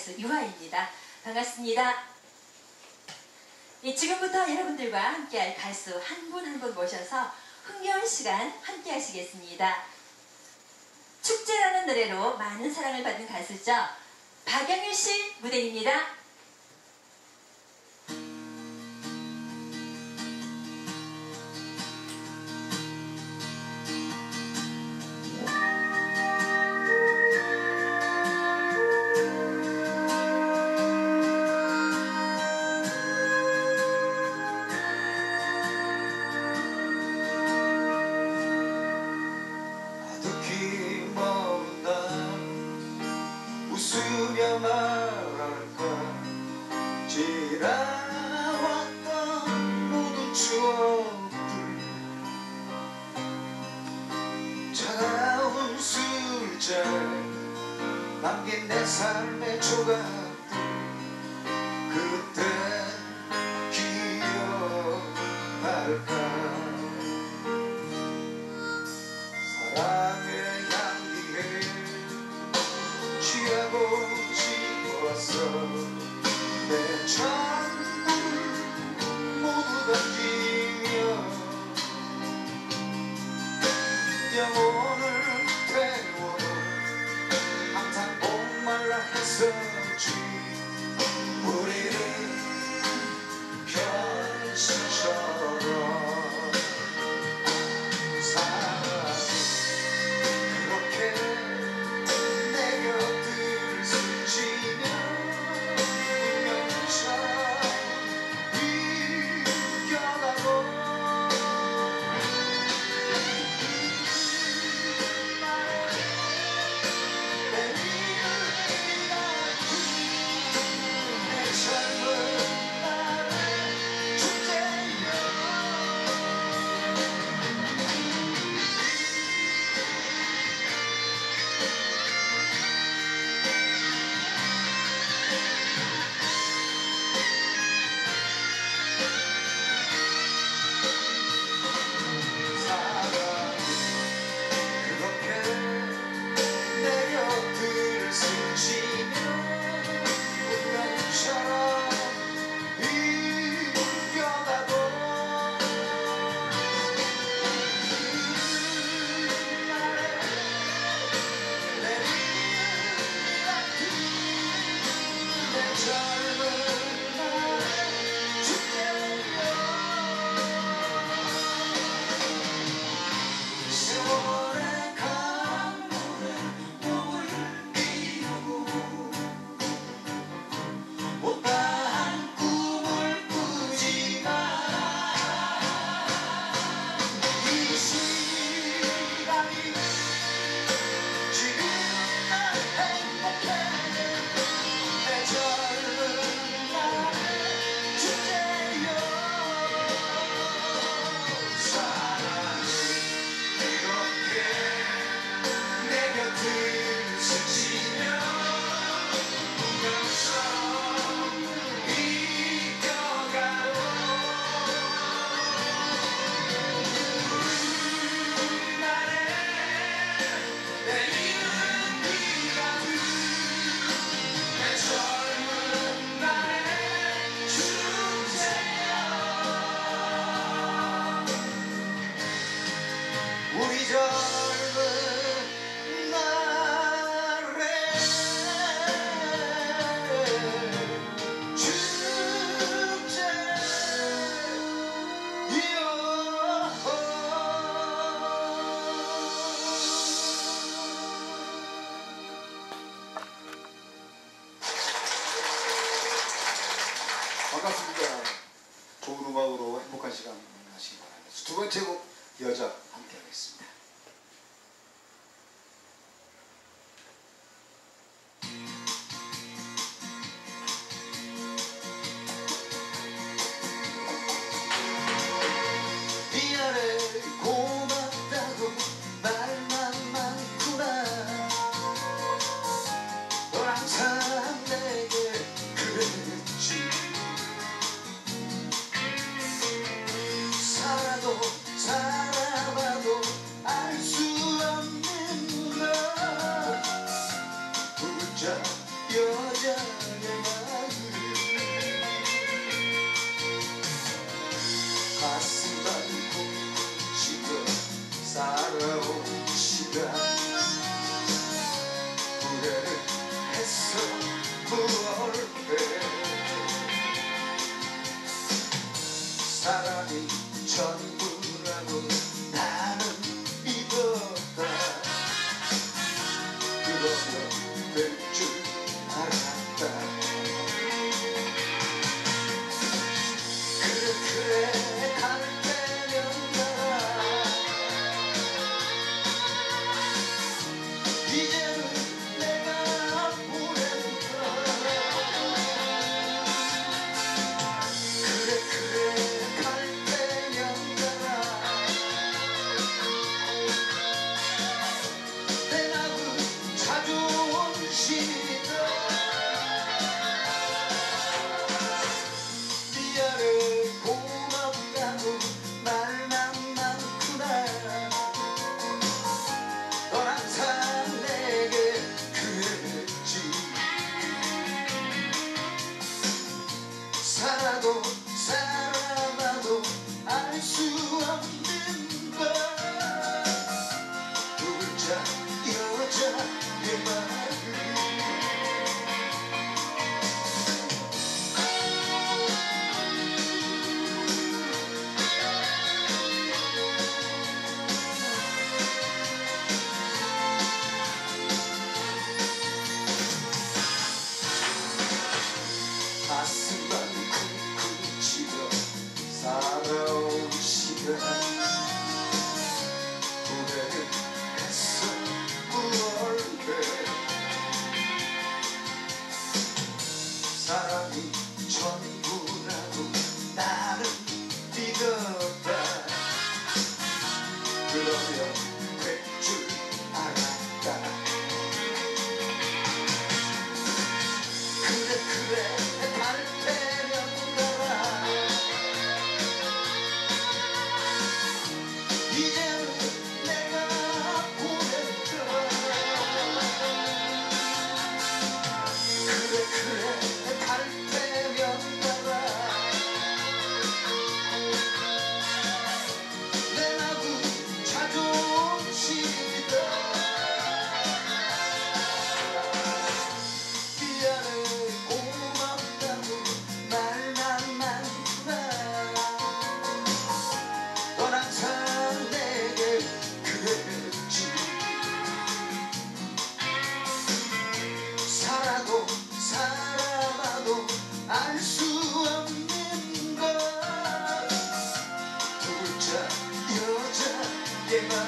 가수 유아입니다. 반갑습니다. 지금부터 여러분들과 함께할 가수 한 분 한 분 모셔서 흥겨운 시간 함께 하시겠습니다. 축제라는 노래로 많은 사랑을 받은 가수죠. 박영일 씨 무대입니다. 웃으며 말할까 지나왔던 모든 추억들 차가운 술잔 남긴 내 삶의 조각들 그때 기억할까 사랑의 향기에 취하고 싶었어 내 전부를 모두 던지며 영혼을 태워도 항상 목말라 했었지 우리는 변신처럼 사랑이 그렇게 내 곁을 스치며 운명처럼 이겨가고 내 미래가 내 삶은 나의 축제여 그렇게 내 곁을 스치며 운명처럼 이겨가고 내 미래 같은 내 젊은 나의 축제여 세월의 강물에 몸을 비우고 못다한 꿈을 꾸지 마라 이 시간이 지금 난 행복해 내 젊은 나의 축제여 사랑이 이렇게 내 곁을 스치며 운명처럼 이겨가고 나의 내 이름 네가 내 젊은 나의 축제야 우리 젊은 날의 반갑습니다. 좋은 음악으로 행복한 시간 하시기 바랍니다. 두 번째 곡 여자 함께 하겠습니다. 미안해 고맙다고 말만 많구나 넌 항상 내게 그랬지 살아도 살아봐도 알 수 없는 너 혼자 여자 여자의 마음 가슴 앓고 지금 살아온 시간 후회를 했어 무얼해 사랑이 전부라고 나는 믿었다 그러면 될 줄 알았다 그래 갈 때면 가라 이제는 내가 보낸다 그래 갈 때면 가라 내가 그 자존심이다 미안해 고맙다고 말만 많구나 넌 항상 내게 그랬지 살아도 살아봐도 알 수 없는 걸 둘째 여자의 마음 가슴만 쿵쿵 치며 살아온 시간 후회를 했어 무얼해 사랑이 전부라고 나를 믿었다 그러면 될 줄 알았다 그래 갈 때면 가라 이제는 내가 보낸다 그래 갈 때면 가라 내가 그 자존심이다 미안해 고맙다고 말만 많구나 넌 항상 내게 그랬지 살아도 살아봐도 알 수 없는 것 둘째 여자의 마음